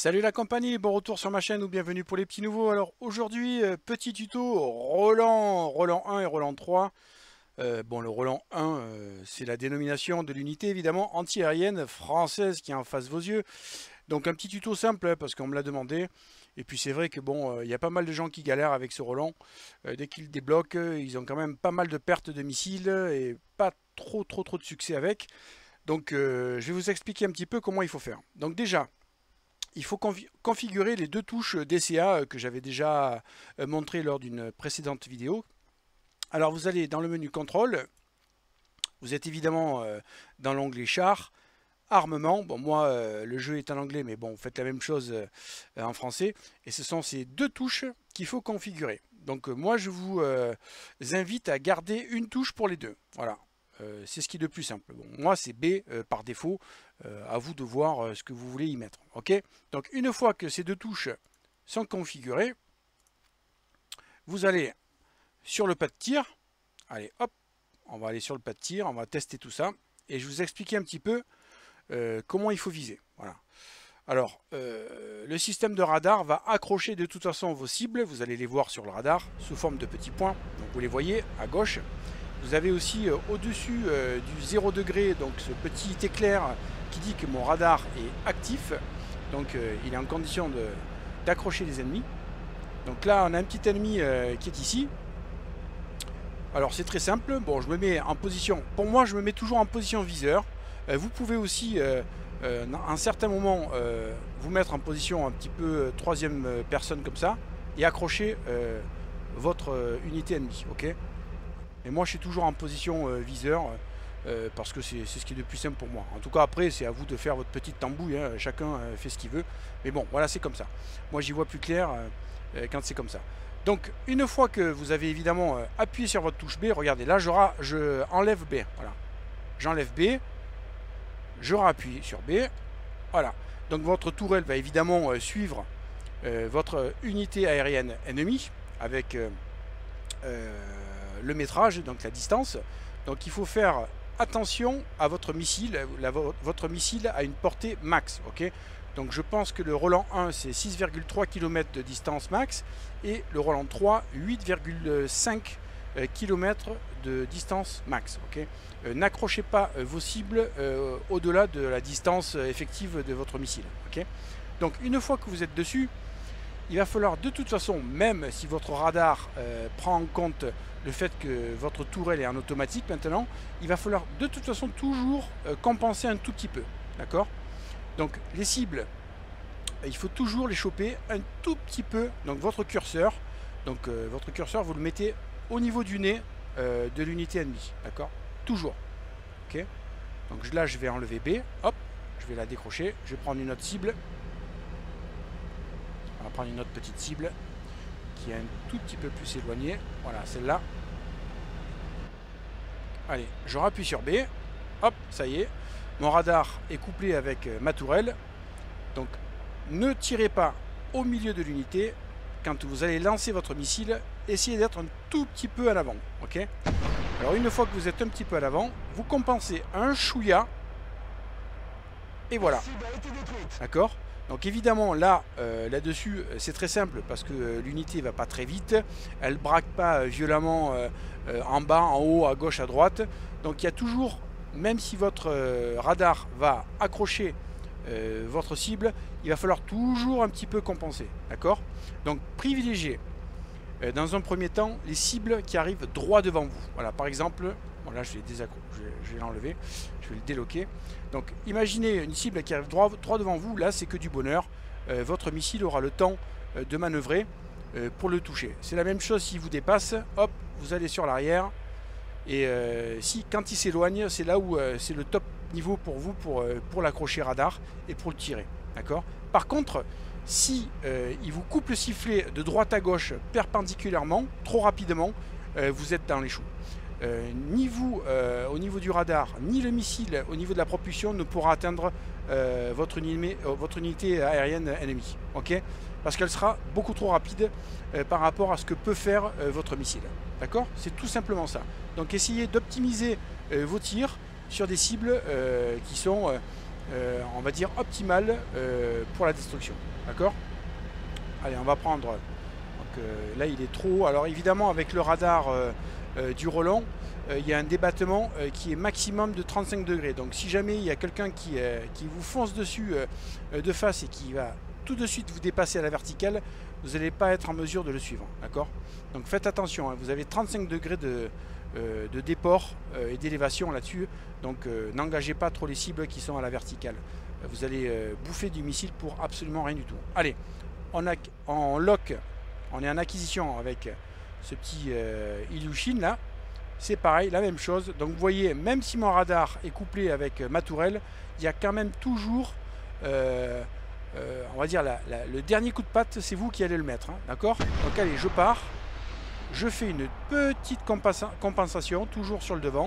Salut la compagnie, bon retour sur ma chaîne ou bienvenue pour les petits nouveaux. Alors aujourd'hui, petit tuto Roland 1 et Roland 3. Bon, le Roland 1, c'est la dénomination de l'unité évidemment anti-aérienne française qui est en face vos yeux. Donc un petit tuto simple parce qu'on me l'a demandé. Et puis c'est vrai que bon, il y a pas mal de gens qui galèrent avec ce Roland. Dès qu'ils le débloquent, ils ont quand même pas mal de pertes de missiles et pas trop de succès avec. Donc je vais vous expliquer un petit peu comment il faut faire. Donc déjà, il faut configurer les deux touches DCA que j'avais déjà montré lors d'une précédente vidéo. Alors vous allez dans le menu contrôle, vous êtes évidemment dans l'onglet char, armement. Bon, moi le jeu est en anglais, mais bon, vous faites la même chose en français. Et ce sont ces deux touches qu'il faut configurer. Donc moi je vous invite à garder une touche pour les deux. Voilà. C'est ce qui est de plus simple. Bon, moi c'est B par défaut. À vous de voir ce que vous voulez y mettre. Ok. Donc une fois que ces deux touches sont configurées, vous allez sur le pas de tir. Allez, hop, on va aller sur le pas de tir, on va tester tout ça. Et je vais vous expliquer un petit peu comment il faut viser. Voilà. Alors, le système de radar va accrocher de toute façon vos cibles. Vous allez les voir sur le radar sous forme de petits points. Donc vous les voyez à gauche. Vous avez aussi au-dessus du 0 degré, donc ce petit éclair qui dit que mon radar est actif. Donc il est en condition d'accrocher les ennemis. Donc là on a un petit ennemi qui est ici. Alors c'est très simple. Bon, je me mets en position, pour moi je me mets toujours en position viseur. Vous pouvez aussi à un certain moment vous mettre en position un petit peu troisième personne comme ça et accrocher votre unité ennemie. Ok. Et moi je suis toujours en position viseur parce que c'est ce qui est de plus simple pour moi. En tout cas après c'est à vous de faire votre petite tambouille, hein. Chacun fait ce qu'il veut. Mais bon voilà, c'est comme ça. Moi j'y vois plus clair quand c'est comme ça. Donc une fois que vous avez évidemment appuyé sur votre touche B, regardez là je enlève B. Voilà. J'enlève B, je rappuie sur B. Voilà. Donc votre tourelle va évidemment suivre votre unité aérienne ennemie avec le métrage, donc la distance. Donc il faut faire attention à votre missile. Votre missile a une portée max. Ok. Donc je pense que le Roland 1 c'est 6,3 km de distance max et le Roland 3 8,5 km de distance max. Ok. N'accrochez pas vos cibles au-delà de la distance effective de votre missile. Ok. Donc une fois que vous êtes dessus, il va falloir de toute façon, même si votre radar prend en compte le fait que votre tourelle est en automatique maintenant, il va falloir de toute façon toujours compenser un tout petit peu. D'accord. Donc les cibles, il faut toujours les choper un tout petit peu. Donc votre curseur, vous le mettez au niveau du nez de l'unité ennemie. D'accord. Toujours. Ok. Donc là je vais enlever B. Hop, je vais la décrocher. Je vais prendre une autre cible. On va prendre une autre petite cible qui est un tout petit peu plus éloignée. Voilà, celle-là. Allez, je rappuie sur B. Hop, ça y est. Mon radar est couplé avec ma tourelle. Donc, ne tirez pas au milieu de l'unité. Quand vous allez lancer votre missile, essayez d'être un tout petit peu à l'avant. Ok. Alors, une fois que vous êtes un petit peu à l'avant, vous compensez un chouïa. Et voilà. D'accord. Donc évidemment là, là-dessus, c'est très simple parce que l'unité ne va pas très vite. Elle ne braque pas violemment en bas, en haut, à gauche, à droite. Donc il y a toujours, même si votre radar va accrocher votre cible, il va falloir toujours un petit peu compenser. D'accord. Donc privilégiez dans un premier temps les cibles qui arrivent droit devant vous. Voilà, par exemple, bon là je vais l'enlever, je vais le déloquer. Donc imaginez une cible qui arrive droit devant vous, là c'est que du bonheur. Votre missile aura le temps de manœuvrer pour le toucher. C'est la même chose s'il vous dépasse, hop, vous allez sur l'arrière. Et quand il s'éloigne, c'est là où c'est le top niveau pour vous pour l'accrocher radar et pour le tirer. D'accord. Par contre, si il vous coupe le sifflet de droite à gauche perpendiculairement, trop rapidement, vous êtes dans les choux. Ni vous au niveau du radar, ni le missile au niveau de la propulsion ne pourra atteindre votre unité aérienne ennemie. Ok. Parce qu'elle sera beaucoup trop rapide par rapport à ce que peut faire votre missile. D'accord. C'est tout simplement ça. Donc essayez d'optimiser vos tirs sur des cibles qui sont on va dire, optimale pour la destruction. D'accord? Allez, on va prendre... Donc, là, il est trop haut. Alors, évidemment, avec le radar du Roland, il y a un débattement qui est maximum de 35 degrés. Donc, si jamais il y a quelqu'un qui vous fonce dessus de face et qui va tout de suite vous dépasser à la verticale, vous n'allez pas être en mesure de le suivre. D'accord? Donc, faites attention. Hein, vous avez 35 degrés de déport et d'élévation là-dessus. Donc, n'engagez pas trop les cibles qui sont à la verticale. Vous allez bouffer du missile pour absolument rien du tout. Allez, on lock, on est en acquisition avec ce petit Ilyushin là. C'est pareil, la même chose. Donc vous voyez, même si mon radar est couplé avec ma tourelle, il y a quand même toujours, on va dire, le dernier coup de patte, c'est vous qui allez le mettre. Hein, d'accord? Donc allez, je pars. Je fais une petite compensation, toujours sur le devant.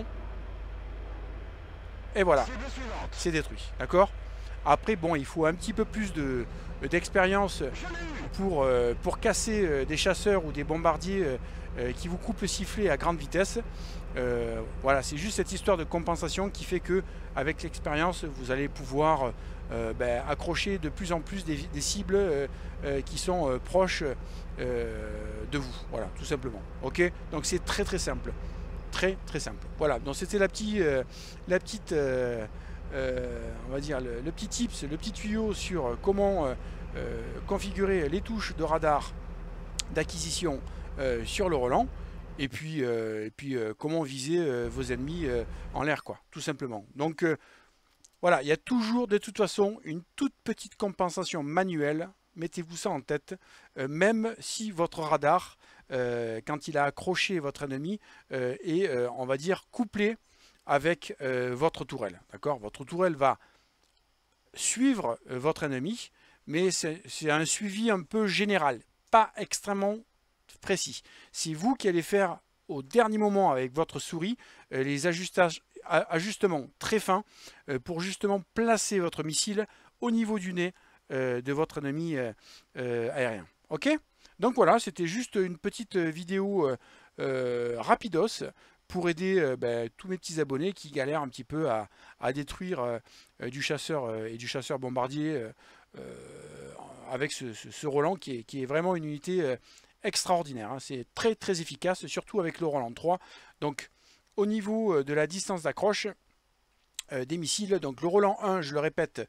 Et voilà, c'est détruit. D'accord? Après, bon, il faut un petit peu plus d'expérience pour casser des chasseurs ou des bombardiers qui vous coupent le sifflet à grande vitesse. Voilà, c'est juste cette histoire de compensation qui fait que, avec l'expérience, vous allez pouvoir accrocher de plus en plus des cibles qui sont proches de vous. Voilà, tout simplement. Ok, donc c'est très très simple, très très simple. Voilà, donc c'était la petite, on va dire le petit tips, le petit tuyau sur comment configurer les touches de radar d'acquisition sur le Roland, et puis, comment viser vos ennemis en l'air, quoi, tout simplement. Donc voilà, il y a toujours de toute façon une toute petite compensation manuelle, mettez-vous ça en tête, même si votre radar, quand il a accroché votre ennemi, est, on va dire, couplé avec votre tourelle. D'accord? Votre tourelle va suivre votre ennemi, mais c'est un suivi un peu général, pas extrêmement précis. C'est vous qui allez faire au dernier moment avec votre souris les ajustements très fins pour justement placer votre missile au niveau du nez de votre ennemi aérien. Ok? Donc voilà, c'était juste une petite vidéo rapidos pour aider tous mes petits abonnés qui galèrent un petit peu à détruire du chasseur et du chasseur bombardier avec ce Roland qui est vraiment une unité extraordinaire. Hein. C'est très très efficace, surtout avec le Roland 3. Donc au niveau de la distance d'accroche des missiles, donc le Roland 1, je le répète,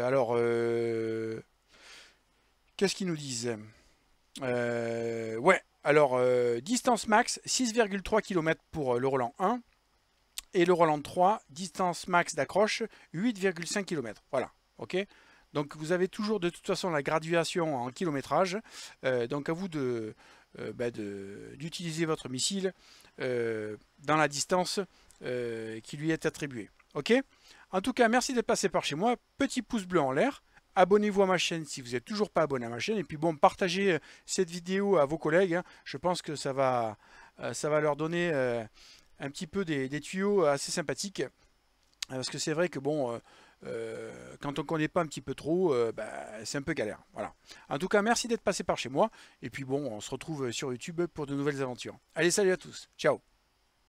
qu'est-ce qu'ils nous disent? Ouais, alors distance max 6,3 km pour le Roland 1 et le Roland 3, distance max d'accroche 8,5 km. Voilà, ok. Donc vous avez toujours de toute façon la graduation en kilométrage. Donc à vous d'utiliser votre missile dans la distance qui lui est attribuée. Ok. En tout cas, merci d'être passé par chez moi. Petit pouce bleu en l'air. Abonnez-vous à ma chaîne si vous n'êtes toujours pas abonné à ma chaîne. Et puis bon, partagez cette vidéo à vos collègues. Hein. Je pense que ça va leur donner un petit peu des tuyaux assez sympathiques. Parce que c'est vrai que bon, quand on ne connaît pas un petit peu trop, c'est un peu galère. Voilà. En tout cas, merci d'être passé par chez moi. Et puis bon, on se retrouve sur YouTube pour de nouvelles aventures. Allez, salut à tous. Ciao.